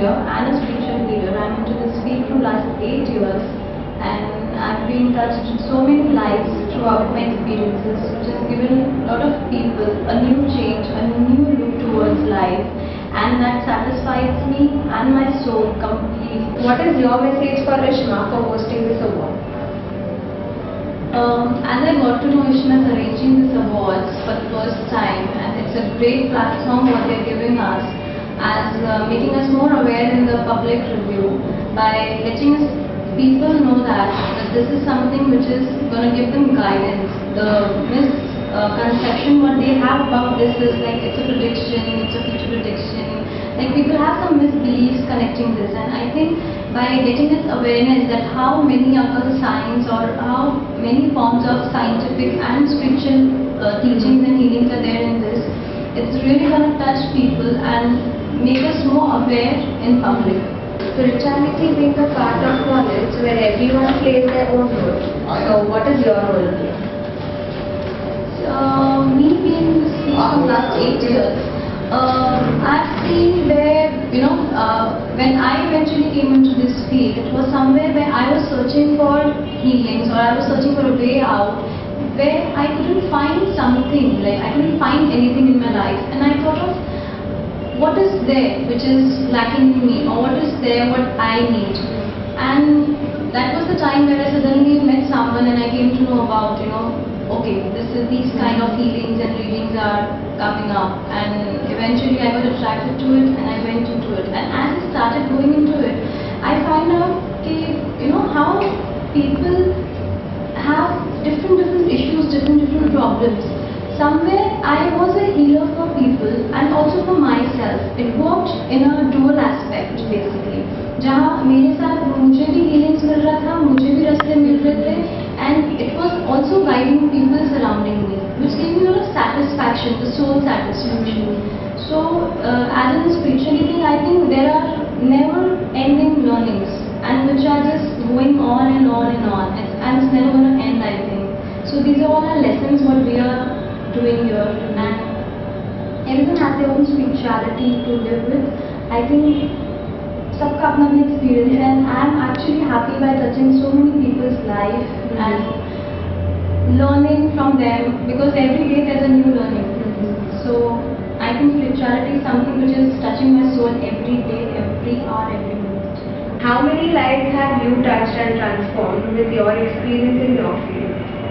teacher and a spiritual leader. I'm into this field from last 8 years, and I've been touched so many lives throughout my experiences, which has given a lot of people a new change, a new look towards life, and that satisfies me and my soul completely. What is your message for Rishma for hosting this award? As I got to know Ishma is arranging this awards for the first time, and it's a great platform what they're giving us, as making us more aware in the public review by letting us people know that this is something which is going to give them guidance. The misconception what they have about this is like it's a prediction, it's a future prediction. Like people have some misbeliefs connecting this, and I think by getting this awareness that how many occult science or how many forms of scientific and spiritual teachings and healings are there in this, it's really going to touch people and make us more aware in public. Spirituality being a part of knowledge where everyone plays their own role. So what is your role here? Me being in this field for the last 8 years, I've seen where, when I eventually came into this field, it was somewhere where I was searching for healings, or I was searching for a way out, where I couldn't find something, like I couldn't find anything in my life, and I thought of what is there which is lacking in me, or what is there what I need. And that was the time where I suddenly met someone and I came to know about, okay, these kind of healings and readings are coming up, and eventually I got attracted to it and I went into it. And as I started going into it, I found out how people have different issues, different problems. Somewhere I was a healer for people and also for myself. It worked in a dual aspect basically. जहाँ मेरे साथ मुझे भी healings मिल रहा था, मुझे भी रास्ते मिल रहे थे, and it was also guiding people surrounding me, which gave me a lot of satisfaction, the soul satisfaction. So as in spirituality, I think there are never-ending learnings, and which are just going on and on and on, and it's never going to end, I think. So these are all our lessons what we are doing here, and everyone has their own spirituality to live with. I think सबका अपना अपना experience है, and I am actually happy by touching so many people's life and learning from them, because every day there's a new learning. So I think spirituality is something which is touching my soul every day, every hour, every minute. How many lives have you touched and transformed with your experience in your field?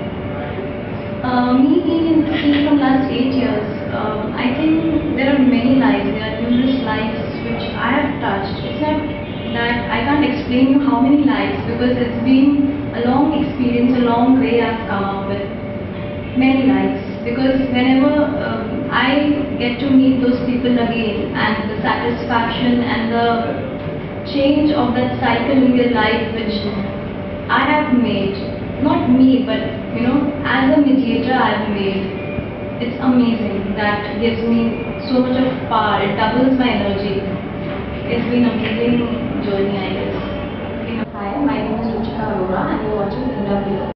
Me being in the field from last 8 years, I think there are many lives, there are numerous lives which I have touched. It's not that I can't explain you how many lives, because it's been a long experience, a long way I've come up with many lives. Because whenever I get to meet those people again, and the satisfaction and the change of that cycle in their life which I have made, not me, but as a mediator I've made, it's amazing. That gives me so much of power, it doubles my energy. It's been an amazing journey, I guess. Hi, my name is Ruchika Arora and you're watching Indra Vlog.